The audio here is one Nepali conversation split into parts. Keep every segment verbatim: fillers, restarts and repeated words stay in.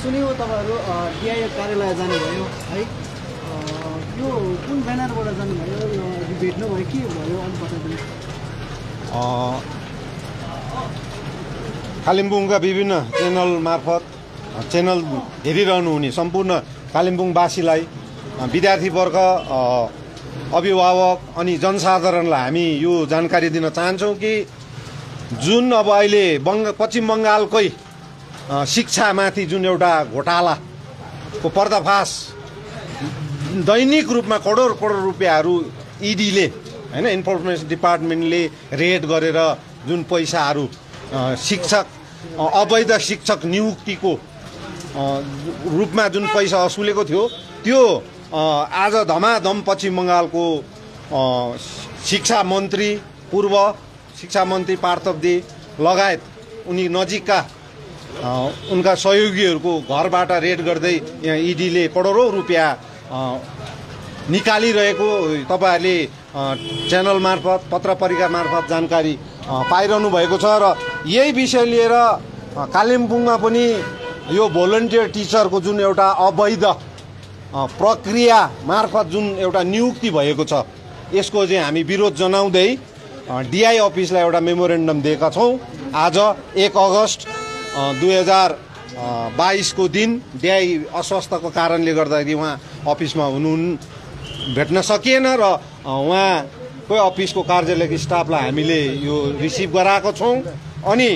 सुन्यौँ तपाईँहरू डिआइओ कार्यालय जानुभयो है, यो कुन ब्यानरबाट जानुभयो, भेट्नुभयो के भयो अलिक बताइदिनु। कालिम्पोङका विभिन्न च्यानल मार्फत च्यानल हेरिरहनु हुने सम्पूर्ण कालिम्पोङवासीलाई, विद्यार्थीवर्ग, अभिभावक अनि जनसाधारणलाई हामी यो जानकारी दिन चाहन्छौँ कि जुन अब अहिले बङ्ग पश्चिम बङ्गालकै शिक्षामाथि जुन एउटा घोटालाको पर्दाफास दैनिक रूपमा करोड करोड रुपियाँहरू इडीले हैन इन्फर्मेसन डिपार्टमेन्टले रेड गरेर जुन पैसाहरू शिक्षक अवैध शिक्षक नियुक्तिको रूपमा जुन पैसा असुलेको थियो त्यो आज धमाधम पश्चिम बङ्गालको शिक्षा मन्त्री पूर्व शिक्षा मन्त्री पार्थबदे लगायत उनी नजिकका उनका सहयोगीहरूको घरबाट रेड गर्दै यहाँ इडीले करोडौँ रुपियाँ निकालिरहेको तपाईँहरूले च्यानल मार्फत पत्र पत्रिका मार्फत जानकारी पाइरहनु भएको छ। र यही विषय लिएर कालिम्पोङमा पनि यो भोलन्टियर टिचरको जुन एउटा अवैध प्रक्रिया मार्फत जुन एउटा नियुक्ति भएको छ यसको चाहिँ हामी विरोध जनाउँदै डिआई अफिसलाई एउटा मेमोरेन्डम दिएका छौँ। आज एक अगस्त दुई हजार बाइसको दिन डिआई अस्वस्थको कारणले गर्दाखेरि उहाँ अफिसमा हुनुहुन् भेट्न सकिएन र उहाँको अफिसको कार्यालयको स्टाफलाई हामीले यो रिसिभ गराएको छौँ। अनि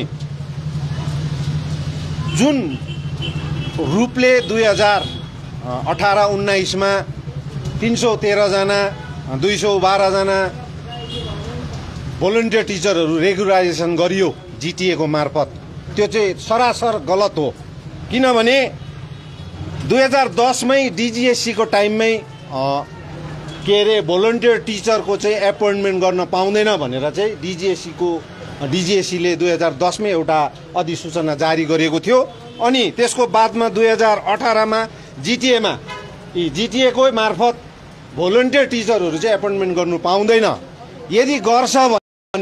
जुन रूपले दुई हजार अठार उन्नाइसमा तिन सौ तेह्रजना दुई सौ बाह्रजना भोलन्टियर टिचरहरू रेगुलराइजेसन गरियो जिटिएको मार्फत, त्यो चाहिँ सरासर गलत हो। किनभने दुई हजार दसमै डिजिएससीको टाइममै के अरे भोलन्टियर टिचरको चाहिँ एपोइन्टमेन्ट गर्न पाउँदैन भनेर चाहिँ डिजिएससीको डिजिएससीले दुई हजार दसमै एउटा अधिसूचना जारी गरेको थियो। अनि त्यसको बादमा दुई हजार अठारमा जिटिएमा जिटिएको मार्फत भोलन्टियर टिचरहरू चाहिँ एपोइन्टमेन्ट गर्नु पाउँदैन। यदि गर्छ भने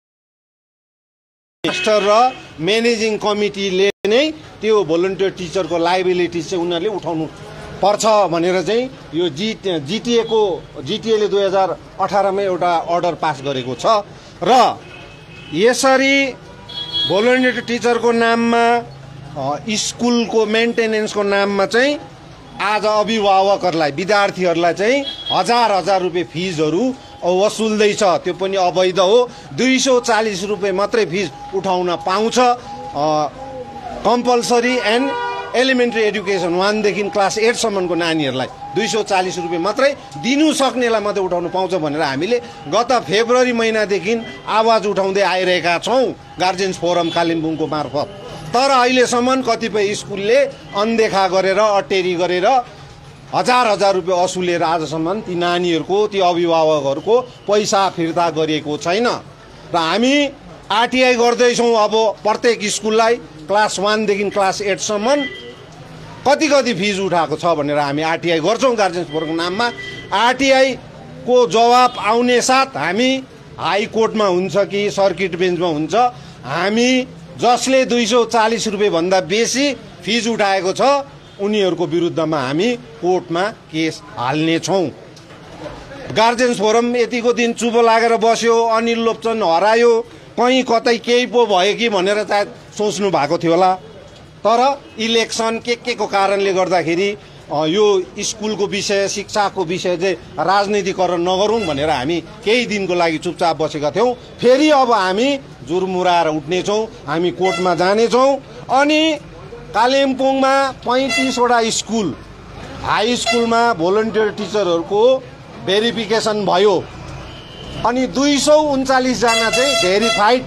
मास्टर र म्यानेजिङ कमिटीले नै त्यो भोलन्टियर टिचरको लाइबिलिटी चाहिँ उनीहरूले उठाउनु पर्छ भनेर चाहिँ यो जि जिटिएको जिटिएले दुई हजार अठारमा एउटा अर्डर पास गरेको छ। र यसरी भोलन्टियर टिचरको नाममा स्कुलको मेन्टेनेन्सको नाममा चाहिँ आज अभिभावकहरूलाई विद्यार्थीहरूलाई चाहिँ हजार हजार रुपियाँ फिजहरू वसुल्दैछ, त्यो पनि अवैध हो। दुई सौ चालिस रुपियाँ मात्रै फिज उठाउन पाउँछ। कम्पलसरी एन्ड एलिमेन्ट्री एजुकेसन वानदेखि क्लास एटसम्मको नानीहरूलाई दुई सौ चालिस रुपियाँ मात्रै दिनु सक्नेलाई मात्रै उठाउनु पाउँछ भनेर हामीले गत फेब्रुअरी महिनादेखि आवाज उठाउँदै आइरहेका छौँ गार्जेन्स फोरम कालिम्पोङको मार्फत। तर अहिलेसम्म कतिपय स्कुलले अनदेखा गरेर अटेरी गरेर हजार हजार रुपियाँ असुलेर आजसम्म ती नानीहरूको ती अभिभावकहरूको पैसा फिर्ता गरिएको छैन। र हामी आरटिआई गर्दैछौँ अब प्रत्येक स्कुललाई क्लास वानदेखि क्लास एटसम्म कति कति फिज उठाएको छ भनेर हामी आरटिआई गर्छौँ गार्जेन्स फोरमको नाममा। आरटिआईको जवाब आउने साथ हामी हाई कोर्टमा हुन्छ कि सर्किट बेन्चमा हुन्छ, हामी जसले दुई सौ चालिस रुपियाँ भन्दा बेसी फिज उठाएको छ उनीहरूको विरुद्धमा हामी कोर्टमा केस हाल्नेछौँ। गार्जेन्स फोरम यतिको दिन चुप लागेर बस्यो, अनिल लोप्चन हरायो, कहीँ कतै केही पो भयो कि भनेर सायद सोच्नु भएको थियो होला। तर इलेक्सन के के को कारणले गर्दाखेरि यो स्कुलको विषय शिक्षाको विषय चाहिँ राजनीतिकरण नगरौँ भनेर हामी केही दिनको लागि चुपचाप बसेका थियौँ। फेरि अब हामी जुरमुराएर उठ्नेछौँ, हामी कोर्टमा जानेछौँ। अनि कालिम्पोङमा पैँतिसवटा स्कुल हाई स्कुलमा भोलन्टियर टिचरहरूको भेरिफिकेसन भयो अनि दुई सौ उन्चालिसजना चाहिँ भेरिफाइड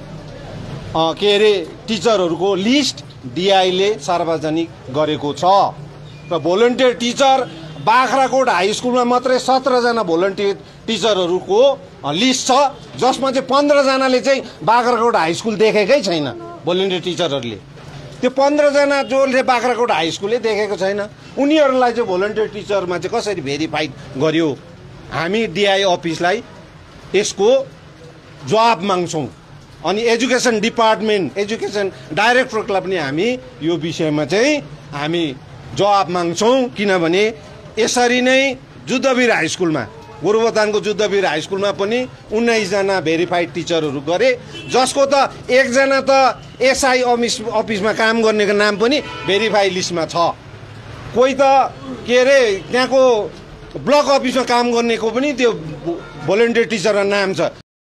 के अरे टिचरहरूको लिस्ट डिआईले सार्वजनिक गरेको छ। र भोलन्टियर टिचर बाख्राकोट हाई स्कुलमा मात्रै सत्रजना भोलन्टियर टिचरहरूको लिस्ट छ, जसमा चाहिँ पन्ध्रजनाले चाहिँ बाख्राकोट हाई स्कुल देखेकै छैन। भोलन्टियर टिचरहरूले त्यो पन्ध्रजना जसले बाख्राकोट हाई स्कुलले देखेको छैन उनीहरूलाई चाहिँ भोलन्टियर टिचरमा चाहिँ कसरी भेरिफाइड गर्यो। हामी डिआई अफिसलाई यसको जवाब माग्छौँ। अनि एजुकेसन डिपार्टमेन्ट एजुकेसन डाइरेक्टरलाई पनि हामी यो विषयमा चाहिँ हामी जवाब माग्छौँ। किनभने यसरी नै जुद्धवीर हाई स्कुलमा, गोरुबथानको जुद्धवीर हाई स्कुलमा पनि उन्नाइसजना भेरिफाइड टिचरहरू गरे, जसको त एकजना त एसआई अफिस अफिसमा काम गर्नेको नाम पनि भेरिफाइड लिस्टमा छ। कोही त के अरे त्यहाँको ब्लक अफिसमा काम गर्नेको पनि त्यो भोलिन्टियर टिचरको नाम छ।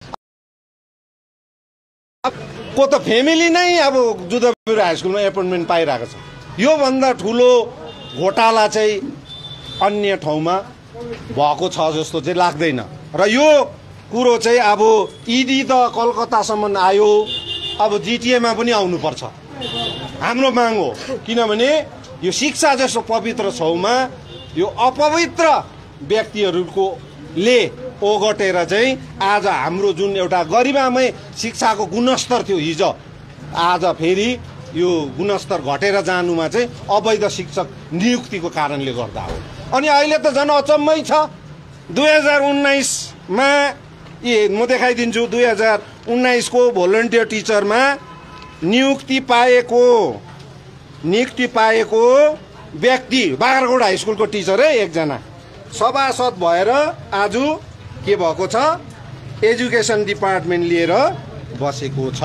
को त फ्यामिली नै अब जुद्धवीर हाई स्कुलमा एपोइन्टमेन्ट पाइरहेको छ। योभन्दा ठुलो घोटाला चाहिँ अन्य ठाउँमा भएको छ जस्तो चाहिँ लाग्दैन। र यो कुरो चाहिँ अब इडी त कलकत्तासम्म आयो, अब जिटिएमा पनि आउनुपर्छ हाम्रो माग हो। किनभने यो शिक्षा जस्तो पवित्र ठाउँमा यो अपवित्र व्यक्तिहरूको ले ओगटेर चाहिँ आज हाम्रो जुन एउटा गरिमामय शिक्षाको गुणस्तर थियो हिजो, आज फेरि यो गुणस्तर घटेर जानुमा चाहिँ अवैध शिक्षक नियुक्तिको कारणले गर्दा हो। अनि अहिले त झन् अचम्मै छ। दुई हजार उन्नाइसमा ए म देखाइदिन्छु, दुई हजार उन्नाइसको भोलिन्टियर टिचरमा नियुक्ति पाएको नियुक्ति पाएको व्यक्ति बाग्राकोट हाई स्कुलको टिचर है, एकजना सभासद भएर आज के भएको छ, एजुकेसन डिपार्टमेन्ट लिएर बसेको छ।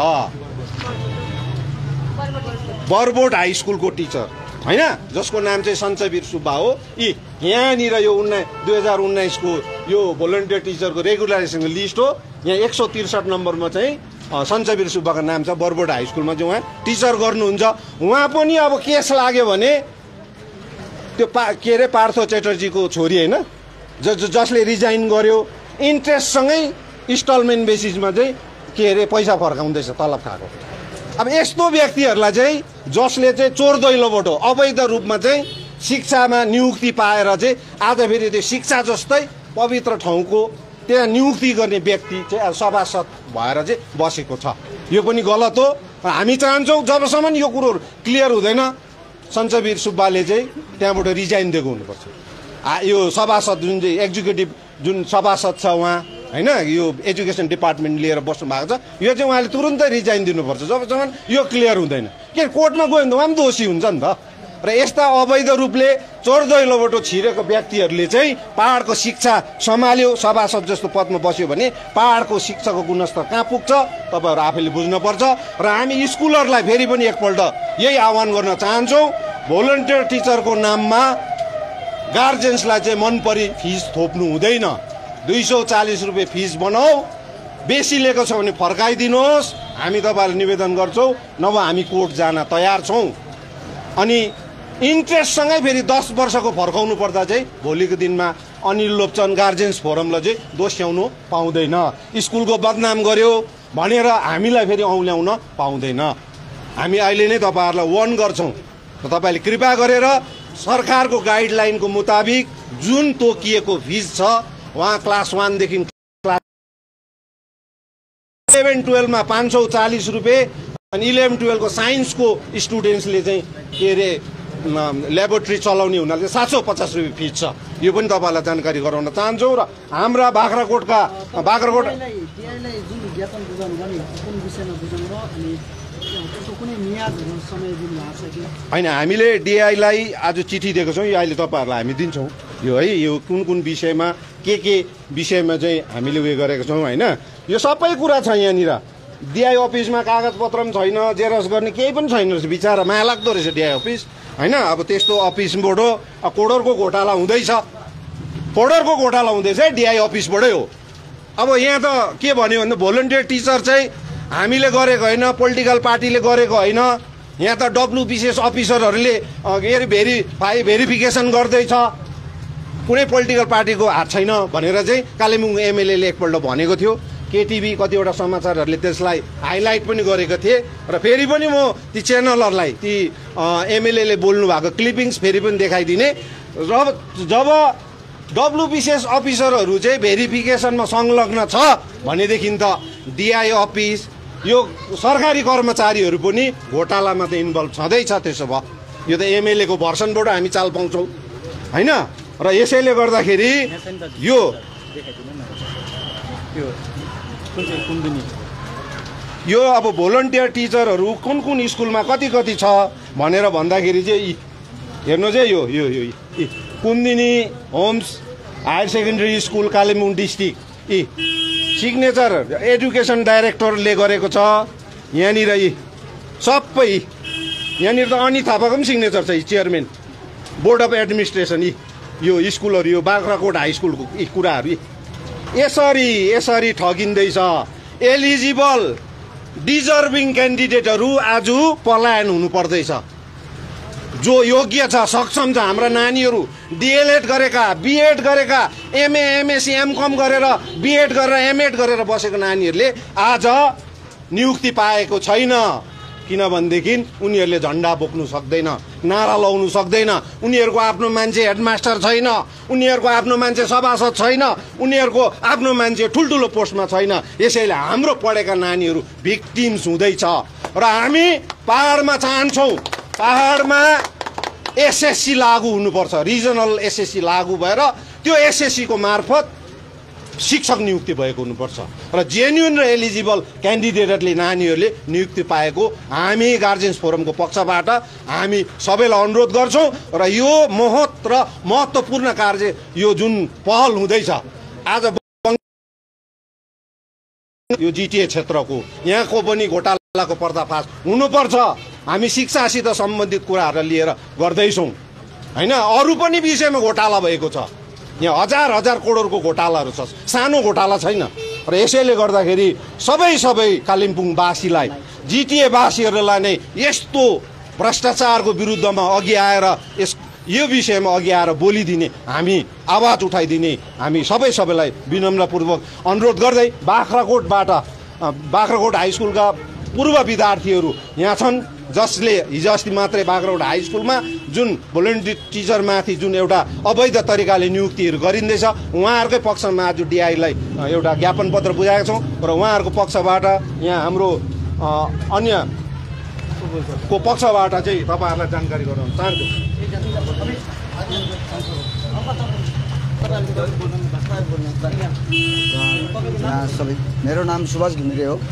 बरबोट हाई स्कुलको टिचर होइन, जसको नाम चाहिँ सञ्चवीर सुब्बा हो। यी यहाँनिर यो उन्नाइस दुई हजार उन्नाइसको यो भोलिन्टियर टिचरको रेगुलराइजेसनको लिस्ट हो। यहाँ एक सौ त्रिसठ नम्बरमा चाहिँ सञ्चवीर सुब्बाको नाम छ। बरबोट हाई स्कुलमा चाहिँ उहाँ टिचर गर्नुहुन्छ। उहाँ पनि अब केस लाग्यो भने त्यो पा के अरे पार्थ च्याटर्जीको छोरी होइन, ज जसले रिजाइन गर्यो, इन्ट्रेस्टसँगै इन्स्टलमेन्ट बेसिसमा चाहिँ के अरे पैसा फर्काउँदैछ, तलब खाएको। अब यस्तो व्यक्तिहरूलाई चाहिँ जसले चाहिँ चोर दैलोबाट अवैध रूपमा चाहिँ शिक्षामा नियुक्ति पाएर चाहिँ आज फेरि त्यो शिक्षा जस्तै पवित्र ठाउँको त्यहाँ नियुक्ति गर्ने व्यक्ति चाहिँ सभासद भएर चाहिँ बसेको छ। यो पनि गलत हो। हामी चाहन्छौँ जबसम्म यो कुरोहरू क्लियर हुँदैन, सञ्चवीर सुब्बाले चाहिँ त्यहाँबाट रिजाइन दिएको हुनुपर्छ। यो सभासद जुन चाहिँ एक्जिक्युटिभ जुन सभासद छ उहाँ होइन, यो एजुकेसन डिपार्टमेन्ट लिएर बस्नु भएको छ, यो चाहिँ उहाँले तुरुन्तै रिजाइन दिनुपर्छ जबसम्म यो क्लियर हुँदैन। के कोर्टमा गयो भने त उहाँ पनि दोषी हुन्छ नि त। र यस्ता अवैध रूपले चोर दैलोबाट छिरेको व्यक्तिहरूले चाहिँ पहाडको शिक्षा सम्हाल्यो, सभासद जस्तो पदमा बस्यो भने पहाडको शिक्षाको गुणस्तर कहाँ पुग्छ तपाईँहरू आफैले बुझ्नुपर्छ। र हामी स्कुलहरूलाई फेरि पनि एकपल्ट यही आह्वान गर्न चाहन्छौँ, भोलिन्टियर टिचरको नाममा गार्जेन्सलाई चाहिँ मन परी फिस थोप्नु हुँदैन। दुई सौ चालिस रुपियाँ फिस बनाऊ, बेसी लिएको छ भने फर्काइदिनुहोस्। हामी तपाईँहरूलाई निवेदन गर्छौँ, नभए हामी कोर्ट जान तयार छौँ। अनि इन्ट्रेस्टसँगै फेरि दस वर्षको फर्काउनु पर्दा चाहिँ भोलिको दिनमा अनिल लोप्चन गार्जेन्स फोरमलाई चाहिँ दोस्याउनु पाउँदैन। स्कुलको बदनाम गर्यो भनेर हामीलाई फेरि औँल्याउन पाउँदैन। हामी अहिले नै तपाईँहरूलाई वार्न गर्छौँ, तपाईँले कृपा गरेर सरकारको गाइडलाइनको मुताबिक जुन तोकिएको फिस छ उहाँ क्लास वानदेखि क्लास इलेभेन टुवेल्भमा पाँच सौ चालिस रुपियाँ, अनि इलेभेन टुवेल्भको साइन्सको स्टुडेन्ट्सले चाहिँ के अरे ल्याबोरेटरी चलाउने हुनाले सात सौ पचास रुपियाँ फिस छ। यो पनि तपाईँलाई जानकारी गराउन चाहन्छौँ। र हाम्रा बाख्राकोटका बाख्राकोट होइन, हामीले डिआईलाई आज चिठी दिएको छौँ। यो अहिले तपाईँहरूलाई हामी दिन्छौँ यो है, यो कुन कुन विषयमा के के विषयमा चाहिँ हामीले उयो गरेको छौँ होइन। यो सबै कुरा छ यहाँनिर। डिआई अफिसमा कागजपत्र पनि छैन, जेरक्स गर्ने केही पनि छैन रहेछ, बिचरा माया लाग्दो रहेछ डिआई अफिस होइन। अब त्यस्तो अफिसबाट करोडको घोटाला हुँदैछ, करोडको घोटाला हुँदैछ डिआई अफिसबाटै हो। अब यहाँ त के भन्यो भने भोलिन्टियर टिचर चाहिँ हामीले गरेको होइन, पोलिटिकल पार्टीले गरेको होइन, यहाँ त डब्लुबिसिएस अफिसरहरूले के अरे भेरिफाई भेरिफिकेसन गर्दैछ, कुनै पोलिटिकल पार्टीको हात छैन भनेर चाहिँ कालेबुङ एमएलएले एकपल्ट भनेको थियो। केटिभी कतिवटा समाचारहरूले त्यसलाई हाइलाइट पनि गरेको थिए। र फेरि पनि म ती च्यानलहरूलाई ती एमएलएले बोल्नु भएको क्लिपिङ्स फेरि पनि देखाइदिने। जब जब डब्लुबिसिएस अफिसरहरू चाहिँ भेरिफिकेसनमा संलग्न छ भनेदेखि त डिआई अफिस यो सरकारी कर्मचारीहरू पनि घोटालामा त इन्भल्भ छँदैछ। त्यसो भए यो त एमएलएको भर्सनबाट हामी चाल पाउँछौँ होइन। र यसैले गर्दाखेरि यो यो अब भोलिन्टियर टिचरहरू कुन कुन स्कुलमा कति कति छ भनेर भन्दाखेरि चाहिँ हेर्नुहोस् है यो यो यो यी Kumudini homes higher secondary school Kalimpong district यी सिग्नेचर एजुकेसन डाइरेक्टरले गरेको छ यहाँनिर यी सबै यहाँनिर त अनित थापाको पनि सिग्नेचर छ चेयरम्यान बोर्ड अफ एडमिनिस्ट्रेसन यी यो स्कुलहरू यो बाख्राकोट हाई स्कुलको यी कुराहरू यसरी यसरी ठगिँदैछ। एलिजिबल डिजर्भिङ क्यान्डिडेटहरू आज पलायन हुनु पर्दैछ। जो योग्य छ सक्षम छ हाम्रा नानीहरू डिएलएड गरेका बिएड गरेका एमए एमएससी एमकम गरेर बिएड गरेर एमएड गरेर बसेको नानीहरूले आज नियुक्ति पाएको छैन। किनभनेदेखि उनीहरूले झन्डा बोक्नु सक्दैन, नारा लाउनु सक्दैन, उनीहरूको आफ्नो मान्छे हेडमास्टर छैन, उनीहरूको आफ्नो मान्छे सभासद छैन, उनीहरूको आफ्नो मान्छे ठुल्ठुलो पोस्टमा छैन। यसैले हाम्रो पढेका नानीहरू भिक्टिम्स हुँदैछ र हामी पहाडमा चाहन्छौँ पहाडमा एसएससी लागू हुनुपर्छ। रिजनल एसएससी लागू भएर त्यो एसएससीको मार्फत शिक्षक नियुक्ति भएको हुनुपर्छ र जेन्युन र एलिजिबल क्यान्डिडेटले नानीहरूले नियुक्ति पाएको हामी गार्जियन्स फोरमको पक्षबाट हामी सबैलाई अनुरोध गर्छौँ र यो महत् र महत्त्वपूर्ण कार्य यो जुन पहल हुँदैछ आज यो जिटिए क्षेत्रको यहाँको पनि घोटालाको पर्दाफास हुनुपर्छ। हामी शिक्षासित सम्बन्धित कुराहरूलाई लिएर गर्दैछौँ होइन, अरू पनि विषयमा घोटाला भएको छ। यहाँ हजार हजार करोडको घोटालाहरू छ, सानो घोटाला छैन। र यसैले गर्दाखेरि सबै सबै कालिम्पोङवासीलाई जिटिएवासीहरूलाई नै यस्तो भ्रष्टाचारको विरुद्धमा अघि आएर यस यो विषयमा अघि आएर बोलिदिने, हामी आवाज उठाइदिने हामी सबै सबैलाई विनम्रपूर्वक अनुरोध गर्दै बाख्राकोटबाट बाख्राकोट हाई स्कुलका पूर्व विद्यार्थीहरू यहाँ छन् जसले हिजो अस्ति मात्रै बाख्राकोट हाई स्कुलमा जुन भोलिन्टियर टिचरमाथि जुन एउटा अवैध तरिकाले नियुक्तिहरू गरिँदैछ उहाँहरूकै पक्षमा आज डिआईलाई एउटा ज्ञापन पत्र बुझाएका छौँ र उहाँहरूको पक्षबाट यहाँ हाम्रो अन्य को पक्षबाट चाहिँ तपाईँहरूलाई जानकारी गराउन चाहन्छु। सबै मेरो नाम सुभाष घिमिरे हो,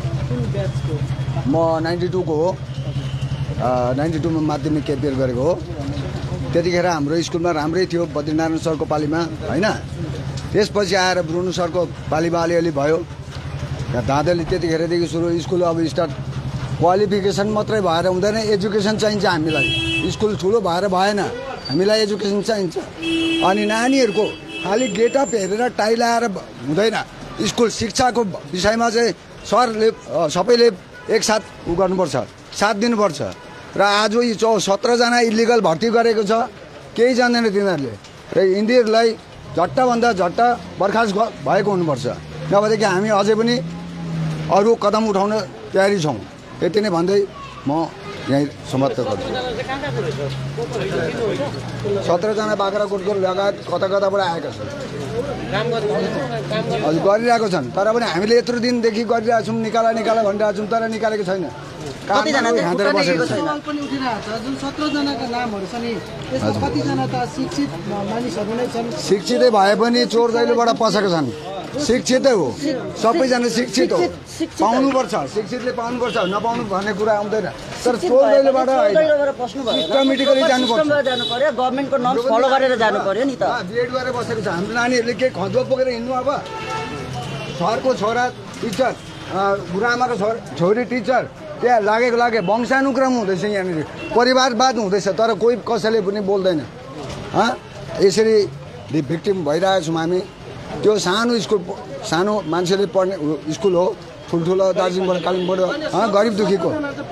म नाइन्टी टूको हो, नाइन्टी टूमा माध्यमिक केपिएर गरेको हो। त्यतिखेर हाम्रो स्कुलमा राम्रै थियो बद्रीनारायण सरको पालीमा होइन, त्यसपछि आएर ब्रुनु सरको पालीमा अलिअलि भयो। दादाले त्यतिखेरदेखि सुरु स्कुल अब स्टार्ट क्वालिफिकेसन मात्रै भएर हुँदैन, एजुकेसन चाहिन्छ हामीलाई। स्कुल ठुलो भएर भएन, हामीलाई एजुकेसन चाहिन्छ। अनि नानीहरूको खालि गेटअप हेरेर टाइ लगाएर हुँदैन। स्कुल शिक्षाको विषयमा चाहिँ सरले सबैले एकसाथ उ गर्नुपर्छ, साथ दिनुपर्छ। र आज यो चौ सत्रजना इलिगल भर्ती गरेको छ, केही जान्दैन तिनीहरूले। र यिनीहरूलाई झट्टभन्दा झट्ट बर्खास्त भएको हुनुपर्छ, नभएदेखि हामी अझै पनि अरू कदम उठाउन तयारी छौँ। यति नै भन्दै म यहीँ समाप्त गर्छु। सत्रजना बाख्राकोटको लगायत कता कताबाट आएका छन्, हजुर गरिरहेको छन्। तर पनि हामीले यत्रो दिनदेखि गरिरहेको छौँ, निकाला निकाला भनिरहेको छौँ, तर निकालेको छैन। कतिजना खाँदेर बसेको छैन। पनि उठिरहेको छ जुन सत्रजनाका नामहरू छ नि, त्यसमा कतिजना त शिक्षित मानिसहरू नै छन्। शिक्षितै भए पनि चोर दैलोबाट पसेको छन्, शिक्षितै हो, सबैजना शिक्षित हो, पाउनुपर्छ, शिक्षितले पाउनुपर्छ, नपाउनु भन्ने कुरा आउँदैन। तर चोर दैलोबाट सिस्टमेटिकली जानुपर्छ, गभर्मेन्टको नर्म्स फलो गरेर जानु पर्यो नि त। बिएड गरेर बसेको छ हाम्रो नानीहरूले, के खजुवा बोकेर हिँड्नु। अब सरको छोरा टिचर, बुढाआमाको छोरा छोरी टिचर, त्यहाँ लागेको लागे वंशानुक्रम हुँदैछ, यहाँनिर परिवारवाद हुँदैछ, तर कोही कसैले पनि बोल्दैन। यसरी भिक्टिम भइरहेको छौँ हामी। त्यो सानो स्कुल, सानो मान्छेले पढ्ने स्कुल हो, ठुल्ठुलो दार्जिलिङबाट कालिम्पोङबाट गरिब दुःखीको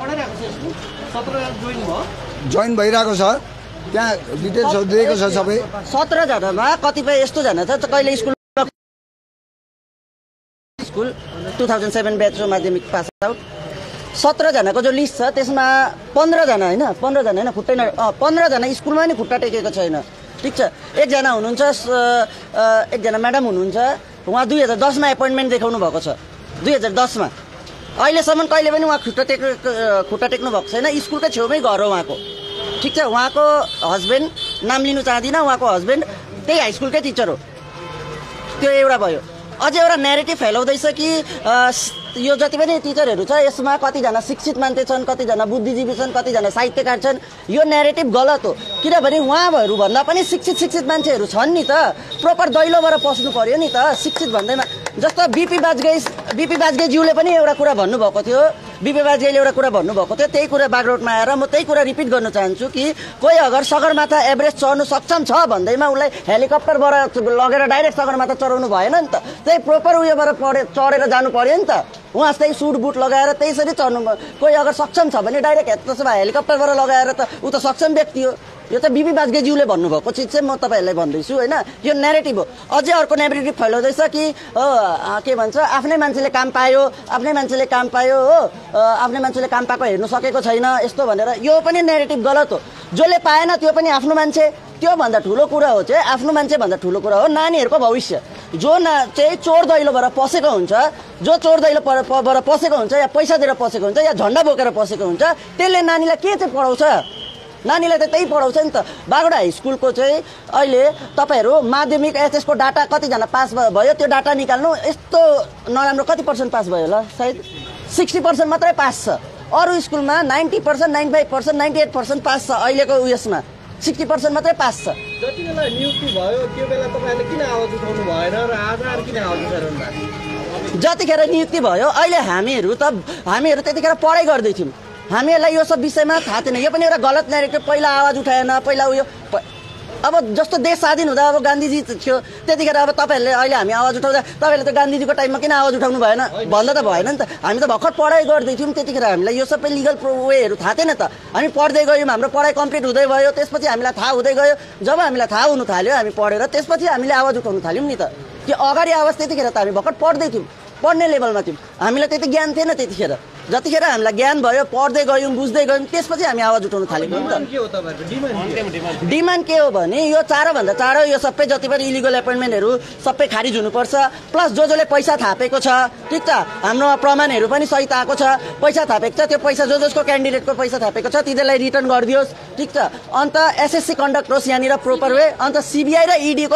जोइन भइरहेको छ। त्यहाँ डिटेल्सहरू दिएको छ सबै। सत्रजनामा कतिपय यस्तोजना छ कहिले school school two thousand seven batch माध्यमिक पास आउट सत्रजनाको जो लिस्ट छ त्यसमा पन्ध्रजना होइन पन्ध्रजना होइन खुट्टै पन्ध्रजना स्कुलमा नि खुट्टा टेकेको छैन। ठिक छ, एकजना हुनुहुन्छ, एकजना म्याडम हुनुहुन्छ, उहाँ दुई हजार दसमा एपोइन्टमेन्ट देखाउनु भएको छ। दुई हजार दसमा अहिलेसम्म कहिले पनि उहाँ खुट्टा टेक खुट्टा टेक्नु भएको छैन। स्कुलकै छेउमै घर हो उहाँको। ठिक छ, उहाँको हस्बेन्ड, नाम लिनु चाहदिनँ, उहाँको हस्बेन्ड त्यही हाई स्कुलकै टिचर हो। त्यो एउटा भयो। अझै एउटा न्यारेटिभ फैलाउँदैछ कि यो जति पनि टिचरहरू छ यसमा कतिजना शिक्षित मान्छे छन्, कतिजना बुद्धिजीवी छन्, कतिजना साहित्यकार छन्। यो न्यारेटिभ गलत हो, किनभने उहाँहरू भन्दा पनि शिक्षित शिक्षित मान्छेहरू छन् नि त, प्रपर दैलोबाट पस्नु पर्यो नि त। शिक्षित भन्दैमा जस्तो बिपी बाजपेयी बिपी बाजपेयीज्यूले पनि एउटा कुरा भन्नुभएको थियो, बिपी बाजपेयीले एउटा कुरा भन्नुभएको थियो, त्यही कुरा बागडोटमा आएर म त्यही कुरा रिपिट गर्न चाहन्छु कि कोही अगर सगरमाथा एभरेस्ट चढ्नु सक्षम छ भन्दैमा उसलाई हेलिकप्टरबाट लगेर डाइरेक्ट सगरमाथा चढाउनु भएन नि त, त्यही प्रोपर उयोबाट पढे चढेर जानु पर्यो नि त। उहाँ त्यही सुट बुट लगाएर त्यसरी चढ्नु, कोही अगर सक्षम छ भने डाइरेक्ट त्यसो भए हेलिकप्टरबाट लगाएर त ऊ त सक्षम व्यक्ति हो। यो त बिपी बाजपेयीज्यूले भन्नुभएको चिज चाहिँ म तपाईँहरूलाई भन्दैछु होइन। यो न्यारेटिभ हो। अझै अर्को न्यारेटिभ फैलाउँदैछ कि हो के भन्छ आफ्नै मान्छेले काम पायो, आफ्नै मान्छेले काम पायो हो, आफ्नै मान्छेले काम पाएको हेर्नु सकेको छैन यस्तो भनेर, यो पनि न्यारेटिभ गलत हो। जसले पाएन त्यो पनि आफ्नो मान्छे, त्योभन्दा ठुलो कुरा हो चाहिँ आफ्नो मान्छे भन्दा ठुलो कुरा हो नानीहरूको भविष्य। जो ना चाहिँ चोर दैलोबाट पसेको हुन्छ, जो चोर दैलोबाट पसेको हुन्छ या पैसा दिएर पसेको हुन्छ या झन्डा बोकेर पसेको हुन्छ, त्यसले नानीलाई के चाहिँ पढाउँछ? नानीलाई त त्यही पढाउँछ नि त। बागडा हाई स्कुलको चाहिँ अहिले तपाईँहरू माध्यमिक एचएसको डाटा कतिजना पास भयो त्यो डाटा निकाल्नु, यस्तो नराम्रो कति पर्सेन्ट पास भयो होला? सायद सिक्सटी पर्सेन्ट मात्रै पास छ। अरू स्कुलमा ninety percent ninety five percent ninety eight percent pass छ, अहिलेको उयसमा सिक्सटी पर्सेन्ट मात्रै पास छ। जति बेला नियुक्ति भयो त्यो बेला तपाईँहरूले किन आवाज उठाउनु भएन र आज आएर किन आवाज उठाउनु भएको? जतिखेर नियुक्ति भयो अहिले हामीहरू त हामीहरू त्यतिखेर पढाइ गर्दैथ्यौँ, हामीहरूलाई यो सब विषयमा थाहा थिएन। यो पनि एउटा गलत न्यारेटिभ, पहिला आवाज उठाएन, पहिला उयो अब जस्तो देश स्वाधीन हुँदा अब गान्धीजी थियो त्यतिखेर अब तपाईँहरूले अहिले हामी आवाज उठाउँदा तपाईँहरूले त गान्धीजीको टाइममा किन आवाज उठाउनु भएन भन्दा त भएन नि त। हामी त भर्खर पढाइ गर्दैथ्यौँ त्यतिखेर, हामीलाई यो सबै लिगल वेहरू थाहा थिएन त। हामी पढ्दै गयौँ, हाम्रो पढाइ कम्प्लिट हुँदै गयो, त्यसपछि हामीलाई थाहा हुँदै गयो। जब हामीलाई थाहा हुनु थाल्यो हामी पढेर त्यसपछि हामीले आवाज उठाउनु थाल्यौँ नि त। त्यो अगाडि आवाज त्यतिखेर त हामी भर्खर पढ्दैथ्यौँ, पढ्ने लेभलमा थियौँ, हामीलाई त्यति ज्ञान थिएन त्यतिखेर। जतिखेर हामीलाई ज्ञान भयो, पढ्दै गयौँ, बुझ्दै गयौँ, त्यसपछि हामी आवाज उठाउन थालेको नि त। डिमान्ड के हो भने यो चारभन्दा चाँडो यो सबै जति पनि इलिगल एपोइन्टमेन्टहरू सबै खारिज हुनुपर्छ। प्लस जो जसले पैसा थापेको छ, ठिक छ, हाम्रोमा प्रमाणहरू पनि सहित आएको छ, पैसा थापेको छ, त्यो पैसा जो जसको क्यान्डिडेटको पैसा थापेको छ तिनीहरूलाई रिटर्न गरिदियोस्, ठिक छ। अन्त एसएससी कन्डक्ट होस् यहाँनिर प्रोपर वे। अन्त सिबिआई र इडीको